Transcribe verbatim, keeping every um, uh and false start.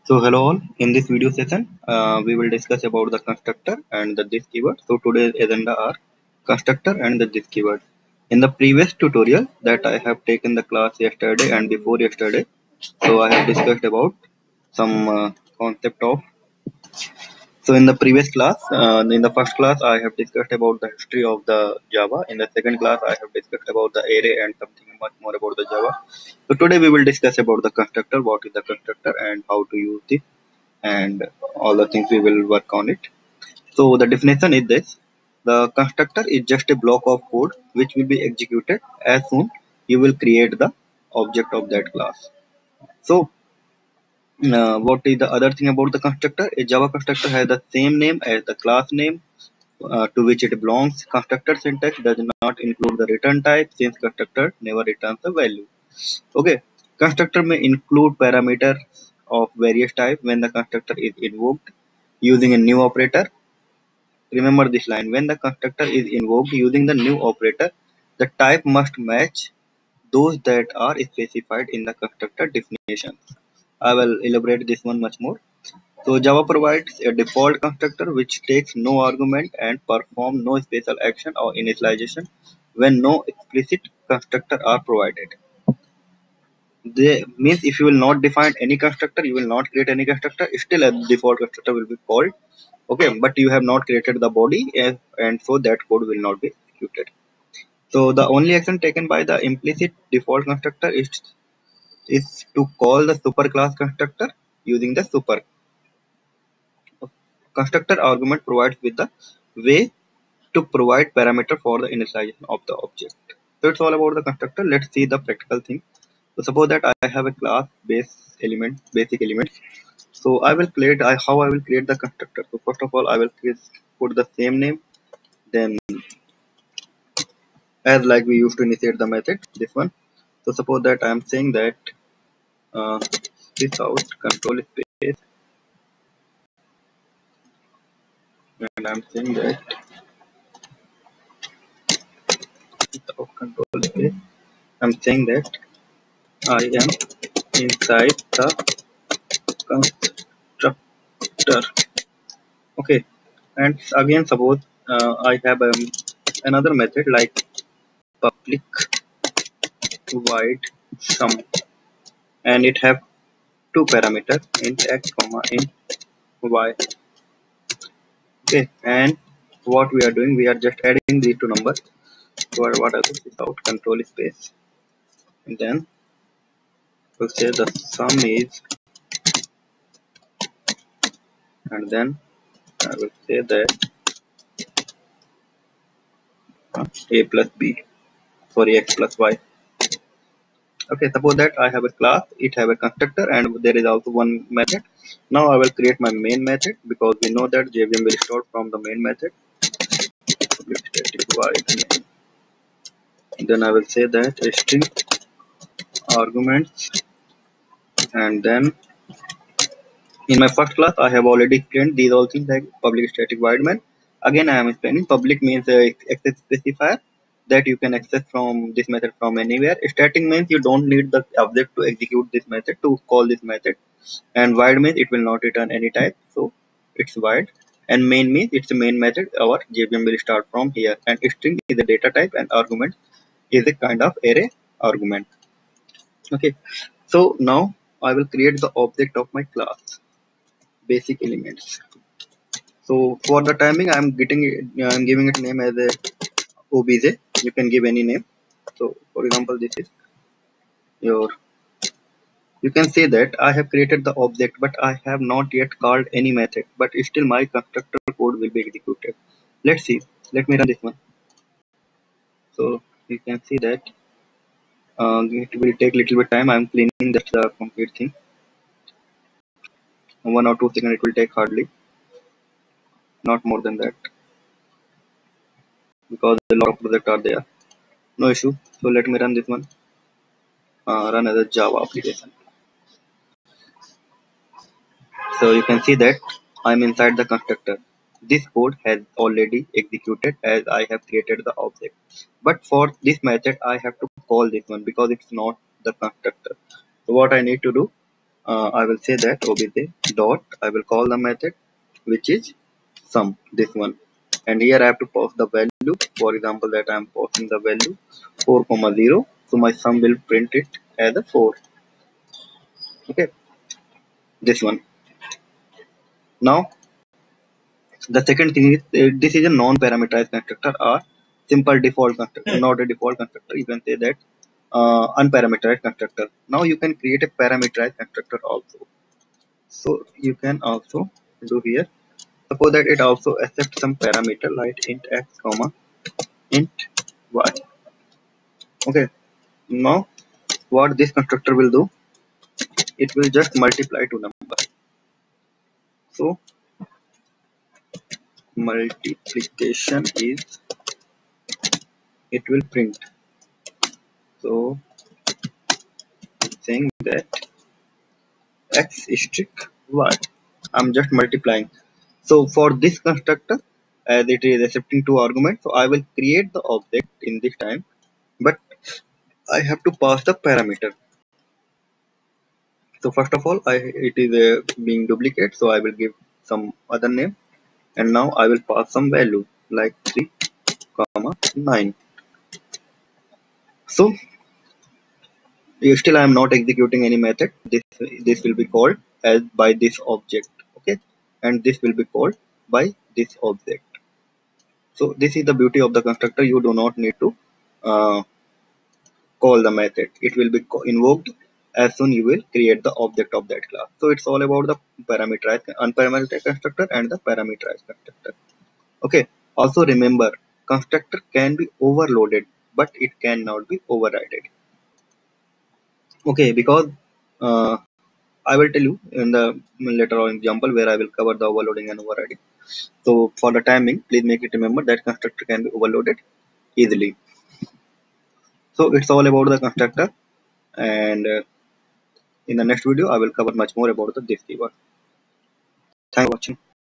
So hello all. In this video session, uh, we will discuss about the constructor and the this keyword. So today's agenda are constructor and the this keyword. In the previous tutorial that I have taken the class yesterday and before yesterday, so I have discussed about some uh, concept of so in the previous class, uh, in the first class, I have discussed about the history of the Java. In the second class, I have discussed about the array and something much more about the Java. So today we will discuss about the constructor, what is the constructor and how to use it, and all the things we will work on it. So the definition is this: the constructor is just a block of code which will be executed as soon you will create the object of that class. So uh, what is the other thing about the constructor? A Java constructor has the same name as the class name uh, to which it belongs. Constructor syntax does not include the return type since constructor never returns the value. Okay, constructor may include parameters of various types when the constructor is invoked using a new operator. Remember this line: when the constructor is invoked using the new operator, the type must match those that are specified in the constructor definition. I will elaborate this one much more. So Java provides a default constructor which takes no argument and performs no special action or initialization when no explicit constructor are provided. They means if you will not define any constructor, you will not create any constructor, still a default constructor will be called. Okay, but you have not created the body and, and so that code will not be executed. So the only action taken by the implicit default constructor is, is to call the superclass constructor using the super constructor argument provides with the way to provide parameter for the initialization of the object. So it's all about the constructor. Let's see the practical thing. So suppose that I have a class base element, basic element. So I will create I, how I will create the constructor. So first of all, I will create, put the same name. Then as like we used to initiate the method, this one. So suppose that I am saying that uh, this out control space, and I'm saying that without control space, I'm saying that I am inside the constructor. Okay, and again suppose uh, I have um, another method like public void sum, and it have two parameters int x comma int y. Okay, and what we are doing, we are just adding these two numbers. So what are this without control space, and then we'll say the sum is, and then I will say that uh, a plus b, sorry x plus y. Okay, suppose that I have a class, it have a constructor, and there is also one method. Now I will create my main method because we know that J V M will start from the main method. Public static void main. Then I will say that a string arguments, and then in my first class I have already explained these all things like public static void main. Again I am explaining public means uh, access specifier that you can access from this method from anywhere. Static means you don't need the object to execute this method to call this method, and void means it will not return any type, so it's void. And main means it's a main method, our J V M will start from here, and string is a data type and argument is a kind of array argument. Okay, so now I will create the object of my class basic elements. So for the timing I'm getting it, I'm giving it name as a obj. You can give any name. So for example, this is your, you can say that I have created the object but I have not yet called any method, but still my constructor code will be executed. Let's see. Let me run this one. So you can see that uh, it will take little bit time. I'm cleaning that's the complete thing. One or two seconds it will take hardly, not more than that, because a lot of projects are there. No issue. So let me run this one. Uh, run as a Java application. So you can see that I'm inside the constructor. This code has already executed as I have created the object. But for this method, I have to call this one because it's not the constructor. So what I need to do? uh, I will say that obj dot, I will call the method which is sum, this one. And here I have to pass the value. For example, that I am passing the value four comma zero. So my sum will print it as a four. Okay, this one. Now the second thing is uh, this is a non-parameterized constructor or simple default constructor, not a default constructor. You can say that uh, unparameterized constructor. Now you can create a parameterized constructor also. So you can also do here. Suppose that it also accepts some parameter like int x comma int y. Okay. Now what this constructor will do? It will just multiply two numbers. So multiplication is, it will print. So saying that x strict y. I'm just multiplying. So for this constructor, as it is accepting two arguments, so I will create the object in this time, but I have to pass the parameter. So first of all, I it is uh, being duplicate, so I will give some other name, and now I will pass some value like three comma nine. So still I am not executing any method. This this will be called as by this object, okay, and this will be called by this object. So this is the beauty of the constructor. You do not need to uh, call the method. It will be invoked as soon you will create the object of that class. So it's all about the parameterized, unparameterized constructor and the parameterized constructor. Okay. Also remember, constructor can be overloaded, but it cannot be overridden. Okay, because uh, I will tell you in the later on example where I will cover the overloading and overriding. So for the timing, please make it remember that constructor can be overloaded easily. So it's all about the constructor, and uh, in the next video I will cover much more about the this keyword. Thanks for watching.